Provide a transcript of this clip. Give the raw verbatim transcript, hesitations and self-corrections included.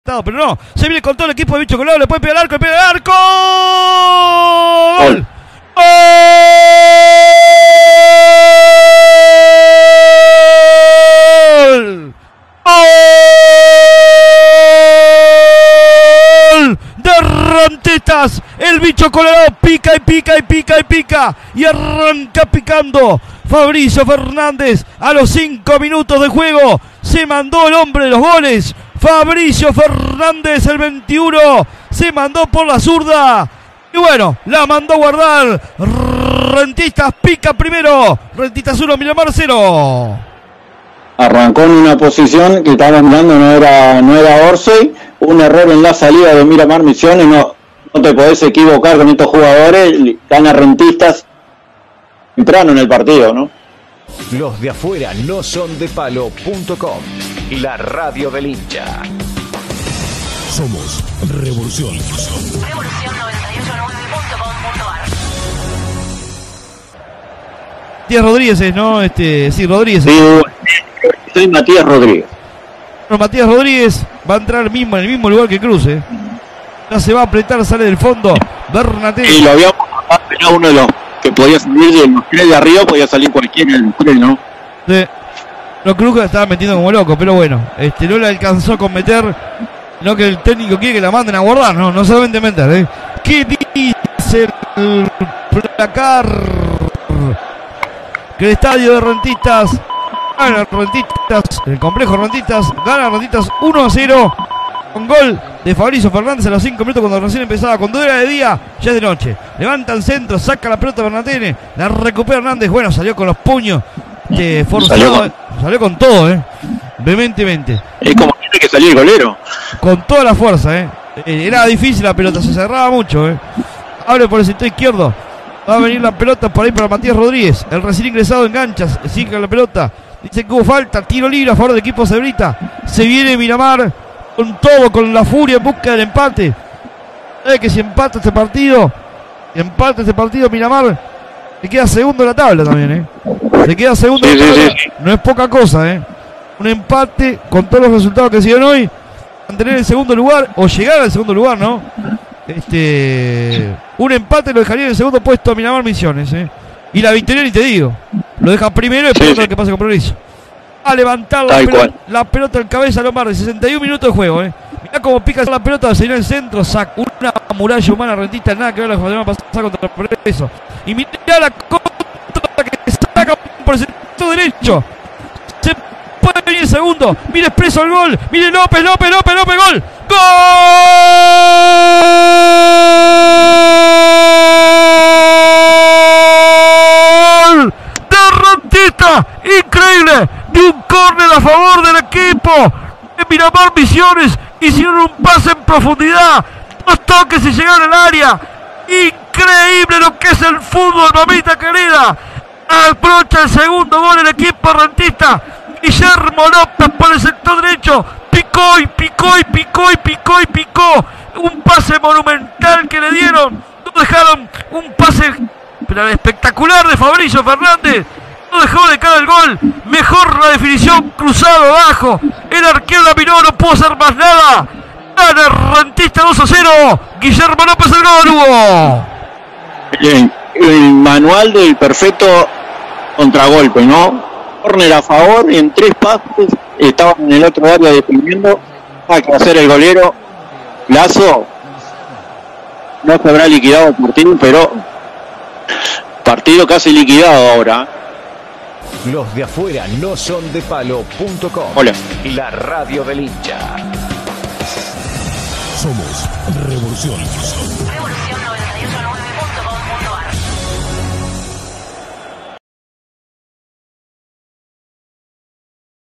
pero no, se viene con todo el equipo de Bicho Colorado, le puede pegar al arco, le pega al arco. ¡Gol! ¡Gol! ¡Gol! De Rentistas, el Bicho Colorado pica y pica y pica y pica y arranca picando. Fabricio Fernández a los cinco minutos de juego se mandó el hombre de los goles. Fabricio Fernández, el veintiuno, se mandó por la zurda y bueno, la mandó a guardar. Rentistas pica primero, Rentistas uno, Miramar cero. Arrancó en una posición que estaba mirando, no era, no era Orsay, un error en la salida de Miramar Misiones, no, no te podés equivocar con estos jugadores, gana Rentistas temprano en el partido, ¿no? Los de afuera no son de palo punto com, la radio del hincha. Somos Revolución. Revolución noventa y ocho nueve punto com punto ar. Matías Rodríguez es, ¿no? Este, sí, Rodríguez. Sí, soy Matías Rodríguez. Bueno, Matías Rodríguez va a entrar mismo en el mismo lugar que Cruz, ¿eh? Ya se va a apretar, sale del fondo. Bernatén. Y lo habíamos hablado, era uno de los que podía salir de los tres de arriba, podía salir cualquiera en el tres, ¿no? Sí. No, Cruz estaba metiendo como loco, pero bueno, este no le alcanzó con meter, no que el técnico quiere que la manden a guardar, no, no solamente meter, ¿eh? ¿Qué dice el placar? Que el estadio de Rentistas gana Rentistas, el complejo Rentistas gana Rentistas uno a cero con gol de Fabricio Fernández a los cinco minutos cuando recién empezaba. Cuando era de día, ya es de noche. Levanta el centro, saca la pelota Bernatene, la recupera Hernández. Bueno, salió con los puños, este, forzado, salió con, salió con todo, eh, vehementemente. Es como tiene que salir el golero. Con toda la fuerza, eh. Era difícil la pelota, se cerraba mucho, eh. Abre por el sector izquierdo. Va a venir la pelota por ahí para Matías Rodríguez. El recién ingresado engancha, sigue la pelota. Dice que hubo falta, tiro libre a favor del equipo Cebrita. Se viene Miramar con todo, con la furia en busca del empate. Sabe que si empata este partido, empata este partido Miramar, se queda segundo en la tabla también, ¿eh? Se queda segundo sí, en la tabla, sí, sí. No es poca cosa, ¿eh? Un empate con todos los resultados que se dieron hoy, mantener el segundo lugar o llegar al segundo lugar, ¿no? Este, un empate lo dejaría en el segundo puesto a Miramar Misiones, ¿eh? Y la victoria ni te digo, lo deja primero y después sí, sí. Lo que pasa con Progreso. A levantar la pelota, la pelota en cabeza Lombardi, sesenta y un minutos de juego, eh. Mirá cómo pica la pelota, se viene el centro, saca una muralla humana Rentista, nada que ver la jugada pasada contra el Progreso. Y mirá la contra que saca por el sector derecho. Se puede venir el segundo, mire expreso el gol, mire López, López, López, López, gol. ¡Gol! De Rentista, increíble. De un córner a favor del equipo de Miramar Misiones. Hicieron un pase en profundidad, dos toques y llegaron al área. Increíble lo que es el fútbol, mamita querida. Aprovecha el segundo gol el equipo Rentista. Guillermo López por el sector derecho, picó y picó y picó y picó y picó. Un pase monumental que le dieron. No dejaron un pase pero espectacular de Fabricio Fernández. No dejó de cara el gol. Mejor la definición, cruzado abajo. El arquero la miró, no pudo hacer más nada. Gana Rentista dos a cero. Guillermo López el gol, Hugo. Bien, el manual del perfecto contragolpe, ¿no? Corner a favor, en tres pases estaban en el otro área defendiendo. Hay que hacer el golero. Lazo no se habrá liquidado el partido, pero partido casi liquidado ahora. Los de afuera no son de palo punto com. Hola. La radio del hincha. Somos Revolución.